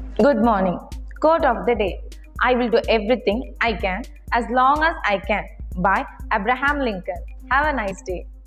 Good morning. Quote of the day: I will do everything I can as long as I can, by Abraham Lincoln. Have a nice day.